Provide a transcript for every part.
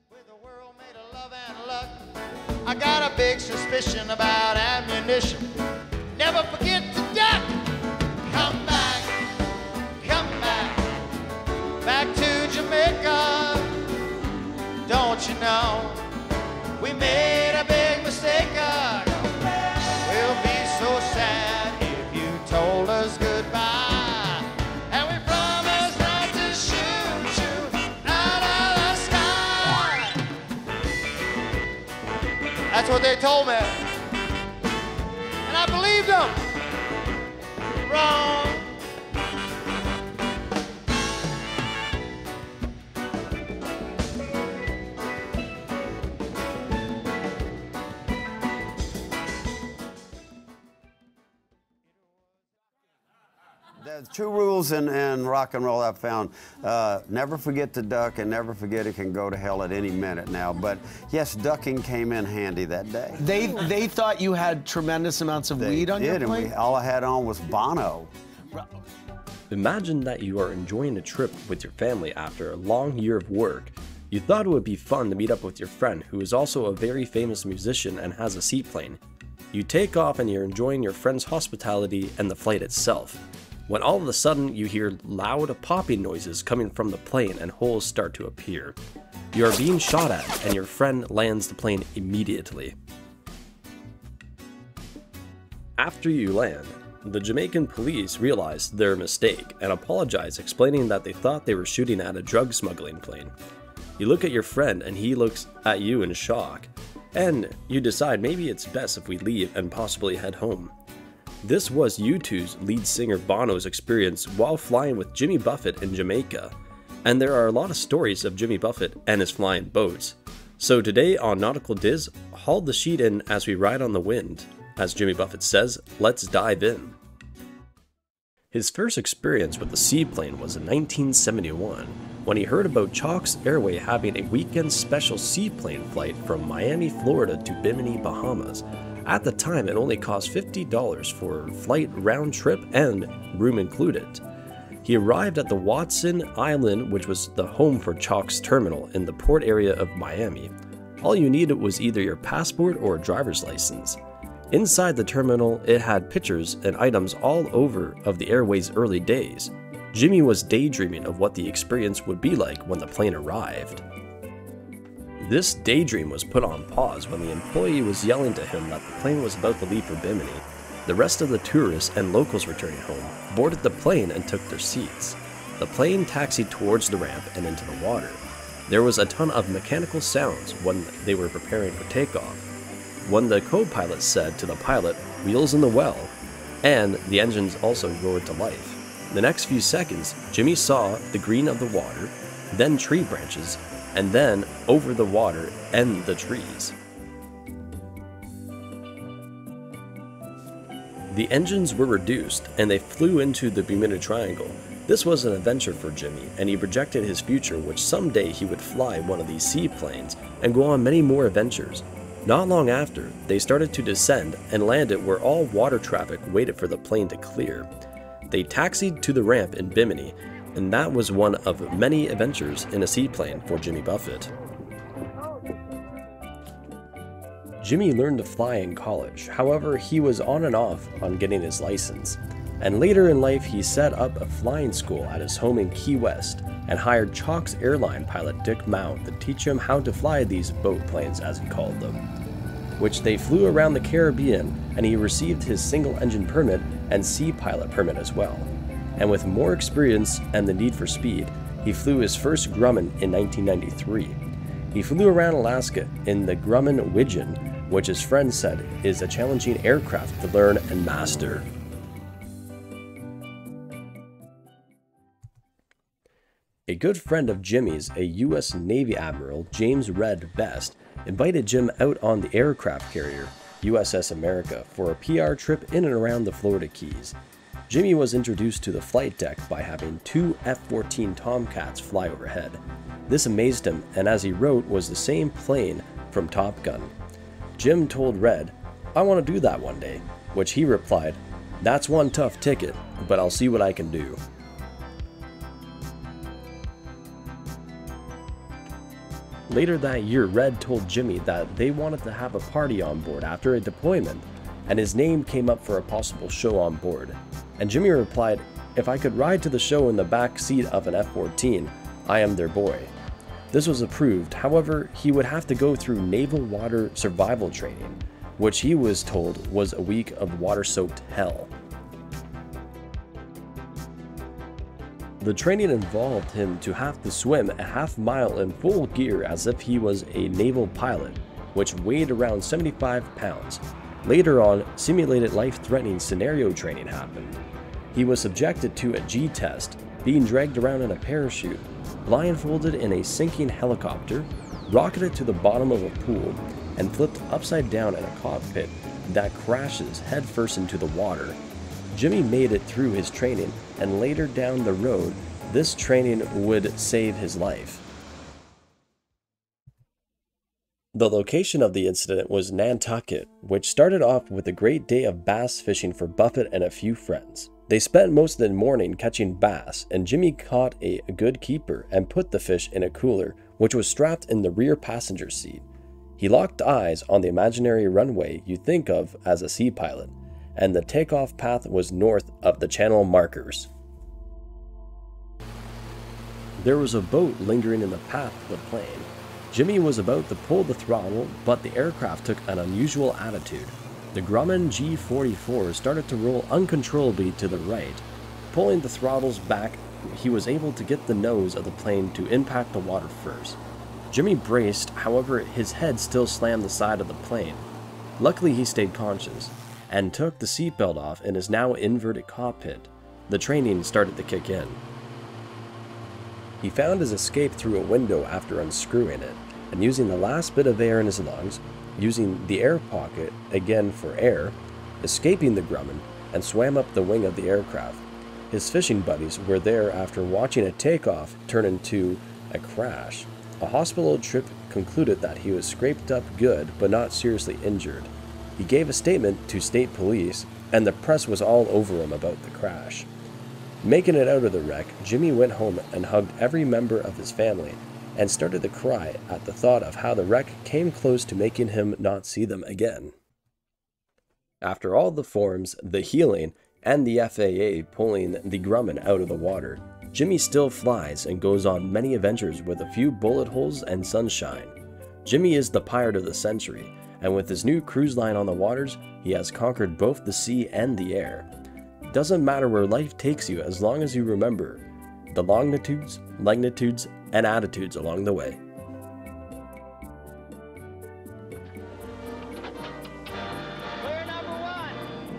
With a world made of love and luck, I got a big suspicion about ammunition. Never forget to duck. Come back, back to Jamaica. Don't you know, we made a big mistake. We'll be so sad if you told us goodbye. And we promised not to shoot you out of the sky. That's what they told me. And I believed them. Wrong. There's two rules in rock and roll I've found. Never forget to duck, and never forget it can go to hell at any minute now. But yes, ducking came in handy that day. They thought you had tremendous amounts of weed on your plate? And all I had on was Bono. Imagine that you are enjoying a trip with your family after a long year of work. You thought it would be fun to meet up with your friend who is also a very famous musician and has a seaplane. You take off and you're enjoying your friend's hospitality and the flight itself, when all of a sudden you hear loud popping noises coming from the plane and holes start to appear. You are being shot at and your friend lands the plane immediately. After you land, the Jamaican police realize their mistake and apologize, explaining that they thought they were shooting at a drug smuggling plane. You look at your friend and he looks at you in shock, and you decide maybe it's best if we leave and possibly head home. This was U2's lead singer Bono's experience while flying with Jimmy Buffett in Jamaica, and there are a lot of stories of Jimmy Buffett and his flying boats. So today on Nautical Diz, haul the sheet in as we ride on the wind. As Jimmy Buffett says, let's dive in. His first experience with the seaplane was in 1971, when he heard about Chalk's Airway having a weekend special seaplane flight from Miami, Florida to Bimini, Bahamas. At the time, it only cost $50 for flight round trip and room included. He arrived at the Watson Island, which was the home for Chalk's terminal in the port area of Miami. All you needed was either your passport or a driver's license. Inside the terminal, it had pictures and items all over of the Airway's early days. Jimmy was daydreaming of what the experience would be like when the plane arrived. This daydream was put on pause when the employee was yelling to him that the plane was about to leave for Bimini. The rest of the tourists and locals returning home boarded the plane and took their seats. The plane taxied towards the ramp and into the water. There was a ton of mechanical sounds when they were preparing for takeoff. When the co-pilot said to the pilot, "Wheels in the well," and the engines also roared to life. The next few seconds, Jimmy saw the green of the water, then tree branches, and then over the water and the trees. The engines were reduced and they flew into the Bermuda Triangle. This was an adventure for Jimmy, and he projected his future, which someday he would fly one of these seaplanes and go on many more adventures. Not long after, they started to descend and landed where all water traffic waited for the plane to clear. They taxied to the ramp in Bimini, and that was one of many adventures in a seaplane for Jimmy Buffett. Jimmy learned to fly in college, however he was on and off on getting his license. And later in life he set up a flying school at his home in Key West and hired Chalk's airline pilot Dick Mount to teach him how to fly these boat planes, as he called them, which they flew around the Caribbean, and he received his single-engine permit and sea pilot permit as well. And with more experience and the need for speed, he flew his first Grumman in 1993. He flew around Alaska in the Grumman Widgeon, which his friends said is a challenging aircraft to learn and master. A good friend of Jimmy's, a U.S. Navy Admiral, James Red Best, invited Jim out on the aircraft carrier, USS America, for a PR trip in and around the Florida Keys. Jimmy was introduced to the flight deck by having two F-14 Tomcats fly overhead. This amazed him, and as he wrote, was the same plane from Top Gun. Jim told Red, "I want to do that one day," which he replied, "That's one tough ticket, but I'll see what I can do." Later that year, Red told Jimmy that they wanted to have a party on board after a deployment, and his name came up for a possible show on board. And Jimmy replied, "If I could ride to the show in the back seat of an F-14, I am their boy." This was approved. However, he would have to go through naval water survival training, which he was told was a week of water-soaked hell. The training involved him to have to swim a half-mile in full gear as if he was a naval pilot, which weighed around 75 pounds. Later on, simulated life-threatening scenario training happened. He was subjected to a G-test, being dragged around in a parachute, blindfolded in a sinking helicopter, rocketed to the bottom of a pool, and flipped upside down in a cockpit that crashes headfirst into the water. Jimmy made it through his training, and later down the road, this training would save his life. The location of the incident was Nantucket, which started off with a great day of bass fishing for Buffett and a few friends. They spent most of the morning catching bass, and Jimmy caught a good keeper and put the fish in a cooler, which was strapped in the rear passenger seat. He locked eyes on the imaginary runway you think of as a sea pilot, and the takeoff path was north of the channel markers. There was a boat lingering in the path of the plane. Jimmy was about to pull the throttle, but the aircraft took an unusual attitude. The Grumman G-44 started to roll uncontrollably to the right. Pulling the throttles back, he was able to get the nose of the plane to impact the water first. Jimmy braced, however, his head still slammed the side of the plane. Luckily, he stayed conscious and took the seatbelt off in his now inverted cockpit. The training started to kick in. He found his escape through a window after unscrewing it, and using the last bit of air in his lungs, using the air pocket again for air, escaping the Grumman, and swam up the wing of the aircraft. His fishing buddies were there after watching a takeoff turn into a crash. A hospital trip concluded that he was scraped up good but not seriously injured. He gave a statement to state police, and the press was all over him about the crash. Making it out of the wreck, Jimmy went home and hugged every member of his family, and started to cry at the thought of how the wreck came close to making him not see them again. After all the forms, the healing, and the FAA pulling the Grumman out of the water, Jimmy still flies and goes on many adventures with a few bullet holes and sunshine. Jimmy is the pirate of the century, and with his new cruise line on the waters, he has conquered both the sea and the air. Doesn't matter where life takes you as long as you remember the longitudes, magnitudes, and attitudes along the way. Clear number one.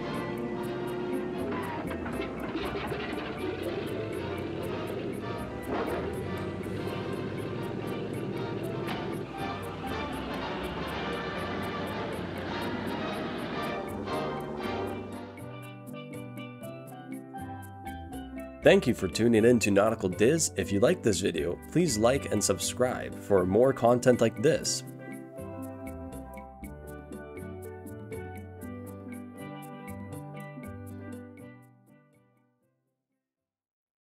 Thank you for tuning in to Nautical Diz. If you like this video, please like and subscribe for more content like this.